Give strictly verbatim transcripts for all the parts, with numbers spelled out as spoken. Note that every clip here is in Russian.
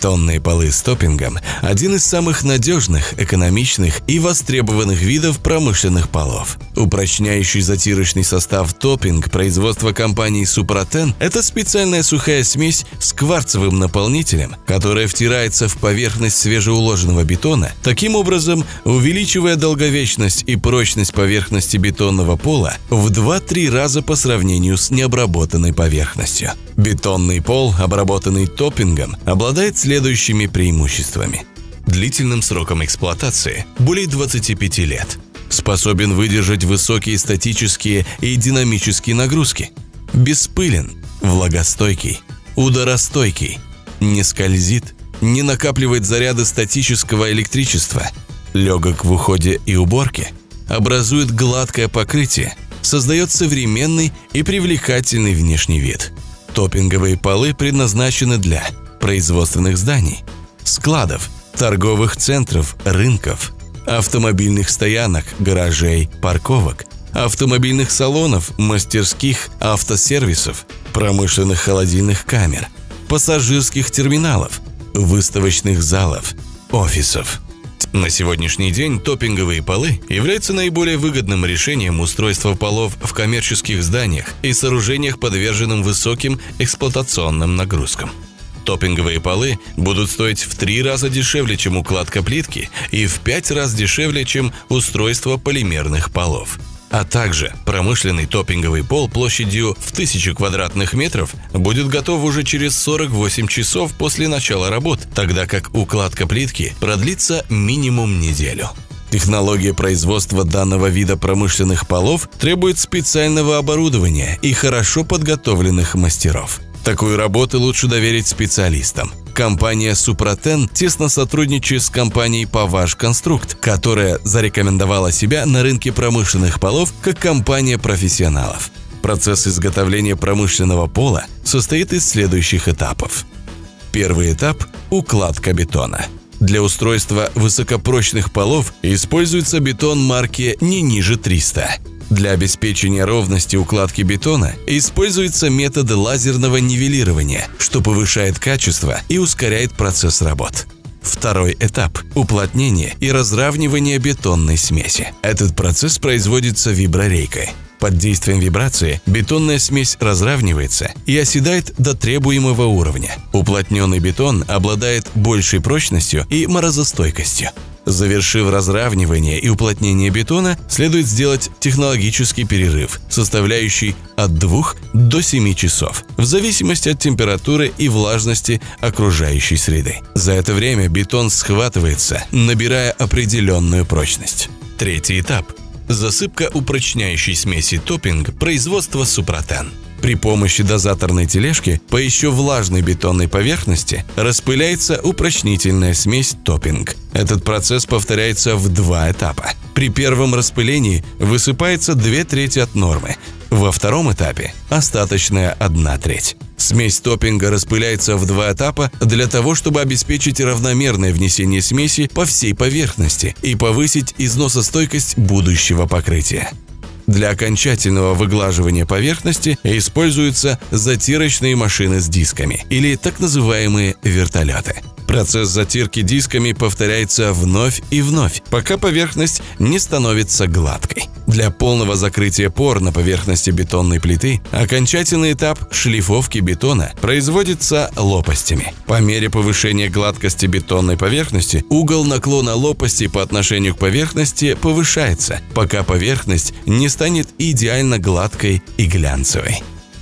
Бетонные полы с топпингом – один из самых надежных, экономичных и востребованных видов промышленных полов. Упрочняющий затирочный состав топпинг производства компании Supraten – это специальная сухая смесь с кварцевым наполнителем, которая втирается в поверхность свежеуложенного бетона, таким образом увеличивая долговечность и прочность поверхности бетонного пола в два-три раза по сравнению с необработанной поверхностью. Бетонный пол, обработанный топпингом, обладает следующими преимуществами. Длительным сроком эксплуатации – более двадцати пяти лет. Способен выдержать высокие статические и динамические нагрузки. Беспылен, влагостойкий, ударостойкий, не скользит, не накапливает заряды статического электричества, легок в уходе и уборке, образует гладкое покрытие, создает современный и привлекательный внешний вид. Топпинговые полы предназначены для производственных зданий, складов, торговых центров, рынков, автомобильных стоянок, гаражей, парковок, автомобильных салонов, мастерских, автосервисов, промышленных холодильных камер, пассажирских терминалов, выставочных залов, офисов. На сегодняшний день топпинговые полы являются наиболее выгодным решением устройства полов в коммерческих зданиях и сооружениях, подверженным высоким эксплуатационным нагрузкам. Топпинговые полы будут стоить в три раза дешевле, чем укладка плитки, и в пять раз дешевле, чем устройство полимерных полов. А также промышленный топпинговый пол площадью в тысячу квадратных метров будет готов уже через сорок восемь часов после начала работ, тогда как укладка плитки продлится минимум неделю. Технология производства данного вида промышленных полов требует специального оборудования и хорошо подготовленных мастеров. Такую работу лучше доверить специалистам. Компания Supraten тесно сотрудничает с компанией Pavage Construct, которая зарекомендовала себя на рынке промышленных полов как компания профессионалов. Процесс изготовления промышленного пола состоит из следующих этапов. Первый этап – укладка бетона. Для устройства высокопрочных полов используется бетон марки не ниже триста. Для обеспечения ровности укладки бетона используются методы лазерного нивелирования, что повышает качество и ускоряет процесс работ. Второй этап – уплотнение и разравнивание бетонной смеси. Этот процесс производится виброрейкой. Под действием вибрации бетонная смесь разравнивается и оседает до требуемого уровня. Уплотненный бетон обладает большей прочностью и морозостойкостью. Завершив разравнивание и уплотнение бетона, следует сделать технологический перерыв, составляющий от двух до семи часов, в зависимости от температуры и влажности окружающей среды. За это время бетон схватывается, набирая определенную прочность. Третий этап – засыпка упрочняющей смеси топпинг производства Supraten. При помощи дозаторной тележки по еще влажной бетонной поверхности распыляется упрочнительная смесь топпинг. Этот процесс повторяется в два этапа. При первом распылении высыпается две трети от нормы, во втором этапе – остаточная одна треть. Смесь топпинга распыляется в два этапа для того, чтобы обеспечить равномерное внесение смеси по всей поверхности и повысить износостойкость будущего покрытия. Для окончательного выглаживания поверхности используются затирочные машины с дисками или так называемые вертолеты. Процесс затирки дисками повторяется вновь и вновь, пока поверхность не становится гладкой. Для полного закрытия пор на поверхности бетонной плиты окончательный этап шлифовки бетона производится лопастями. По мере повышения гладкости бетонной поверхности угол наклона лопасти по отношению к поверхности повышается, пока поверхность не станет идеально гладкой и глянцевой.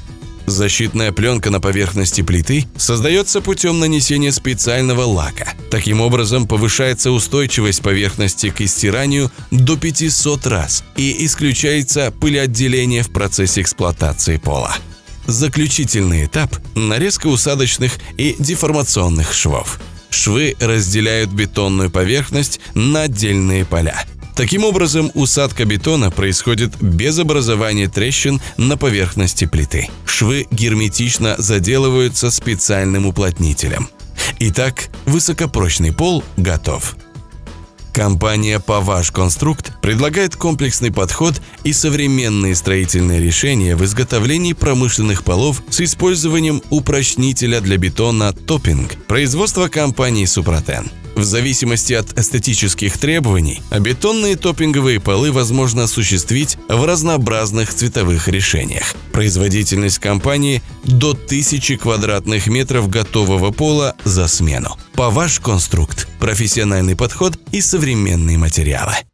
Защитная пленка на поверхности плиты создается путем нанесения специального лака. Таким образом, повышается устойчивость поверхности к истиранию до пятисот раз и исключается пылеотделение в процессе эксплуатации пола. Заключительный этап – нарезка усадочных и деформационных швов. Швы разделяют бетонную поверхность на отдельные поля. Таким образом, усадка бетона происходит без образования трещин на поверхности плиты. Швы герметично заделываются специальным уплотнителем. Итак, высокопрочный пол готов. Компания Pavage Construct предлагает комплексный подход и современные строительные решения в изготовлении промышленных полов с использованием упрочнителя для бетона Topping, производства компании Supraten. В зависимости от эстетических требований, бетонные топпинговые полы возможно осуществить в разнообразных цветовых решениях. Производительность компании до тысячи квадратных метров готового пола за смену. Pavage Construct – профессиональный подход и современные материалы.